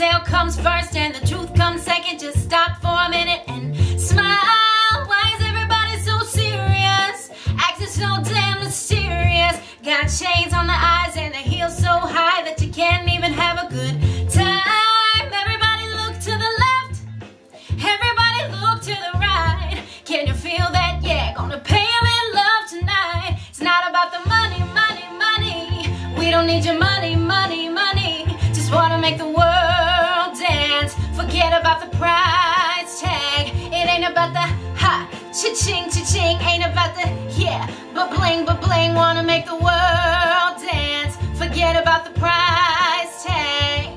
sale comes first and the truth comes second. Just stop for a minute and smile. Why is everybody so serious? Acting so damn mysterious. Got shades on the eyes and the heels so high that you can't even have a good time. Everybody look to the left, everybody look to the right. Can you feel that? Yeah, gonna pay him in love tonight. It's not about the money, money, money. We don't need your money, money, money. Just wanna make the world dance. Forget about the price tag. It ain't about the ha, cha-ching, cha-ching. Ain't about the yeah, but bling, but bling. Wanna make the world dance. Forget about the price tag.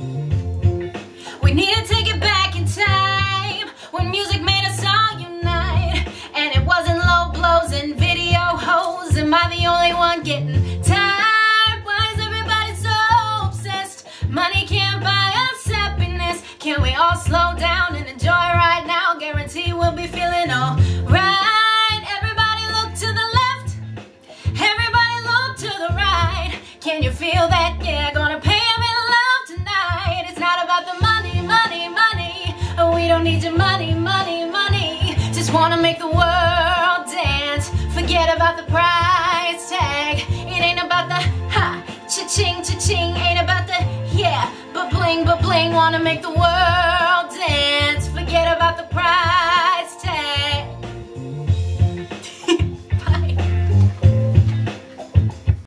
We need to take it back in time, when music made us all unite. And it wasn't low blows and video hoes. Am I the only one getting tired? Why is everybody so obsessed? Money can't buy us happiness. Can we all slow down and enjoy right now? Guarantee we'll be feeling alright. Everybody look to the left, everybody look to the right. Can you feel that? Yeah, gonna pay him in love tonight. It's not about the money, money, money. We don't need your money, money, money. Just wanna make the world dance. Forget about the price tag. It ain't about the ha, cha-ching, cha-ching. Ain't about the yeah, but bling, wanna make the world